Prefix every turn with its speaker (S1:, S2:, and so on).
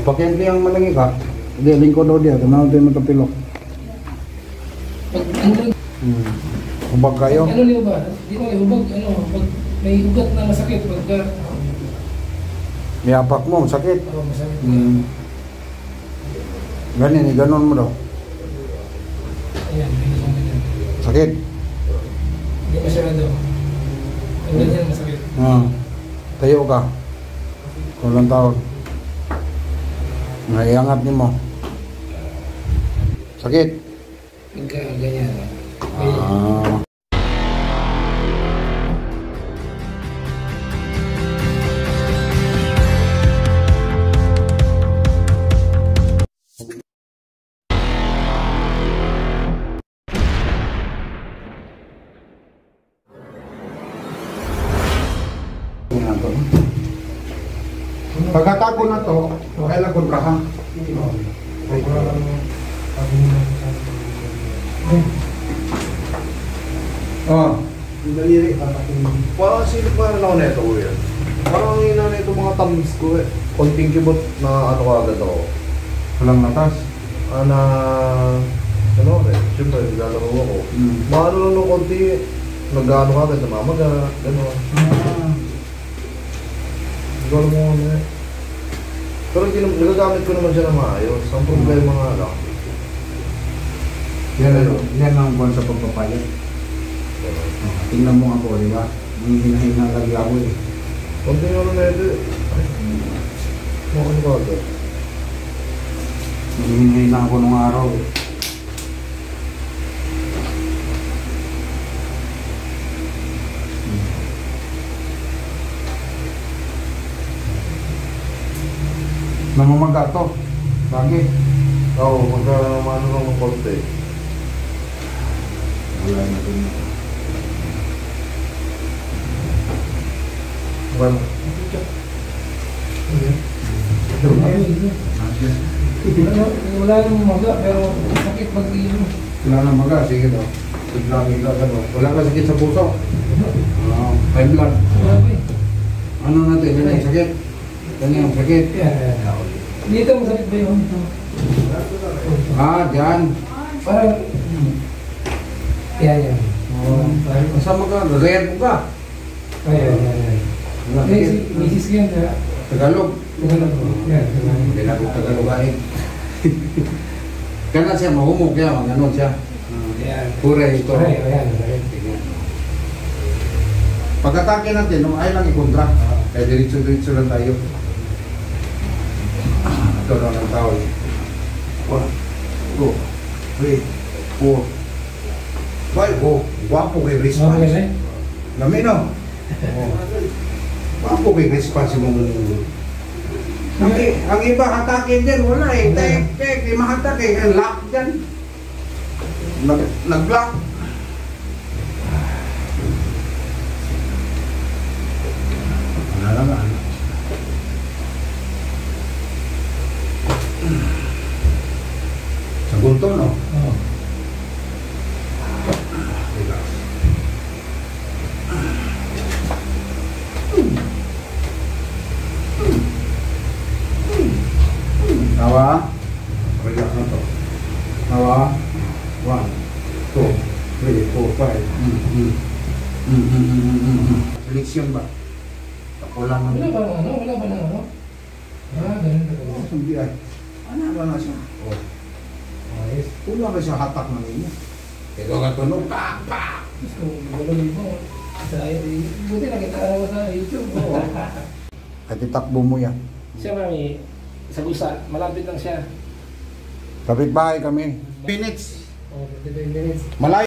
S1: Pakiyan kayang malangi ka. Hindi, lingkod daw diya. Tanaw din matapilok. Hubag kayo?
S2: Ano niyo ba? Di ba hubag, pag may ugat na masakit, pagka...
S1: Iapak mo, sakit.
S2: Oo, masakit.
S1: Ganin, ganon mo daw.
S2: Ayan, ganyan.
S1: Sakit.
S2: Hindi masyado. Ang ganyan masakit.
S1: Tayo ka. Kulang taon. Naiangat ni mo. Sakit.
S2: Pagka ganyan.
S1: Pagkatago na to, kailangan ka ha?
S3: Parang silip pa rin ako neto ko yan. Parang hina na ito mga thumbs ko eh. Konting kibot na ano agad ako.
S1: Walang natas.
S3: Siyempre, naglalaro ako. Maano lang ng konti, nag-ano ka agad, namamaga, gano'n. Hindi ko alam mo ano eh. Pero nagagamit ko naman siya na maayos. Ang problema nga lang.
S1: Yan ang buwan sa pagpapayat. Tingnan mo ako, di ba? Ang hinahinga lagi ako eh.
S3: Konti nga lang na ito eh. Ano ka agad?
S1: Hinahinga ako nung araw eh. Namamaga to. Lagi.
S3: Oo, pagka ano lang ng konti.
S1: Wala na ito.
S3: Bueno.
S2: Wala nang maga, pero sakit pag iyon.
S1: Wala na maga, sige daw. Lagi ka daw. Wala ka sakit sa puso. High blood. Ano natin? Yan ang sakit. Yan ang sakit.
S2: Dito masakit ba yun?
S1: Dyan.
S2: Parang... Yan.
S1: Kasama ka, gagayat mo ka.
S2: Yan. Misis yan.
S1: Tagalog.
S2: Yan.
S1: Hindi na kong Tagalogain. Kana siya mahumog kaya, maganon siya. Pure ito.
S2: Ayan.
S1: Pagkatake natin, ay lang ikontra. Kaya diretso-diretso lang tayo. Ito lang ang tao. 1, 2, 3, 4, 5. Guwapo kay response. Lami no? Guwapo kay response mong... Ang iba hatakin din, wala eh. Tek, di mahatak eh. Lock dyan. Nag-lock. Wala lang ano. Sa gunto, no?
S2: Oo.
S1: Nawa. Relax na to. Nawa. 1, 2, 3, 4, 5. Seleksyon ba? Tapulang
S2: Wala ba na ano? Ganun na ganun.
S1: Hindi ay. Ano na siya?
S2: Ayos.
S1: Kulang na siya hatak ng inyo. Pero katunog, pak!
S2: Gusto mo, gagawin mo. Buti nakita ka naman sa YouTube.
S1: At itakbo mo yan.
S2: Siya mami, sa Gusa, malapit lang siya.
S1: Kapit bahay kami. Minutes.
S2: 30 minutes.
S1: Malayo.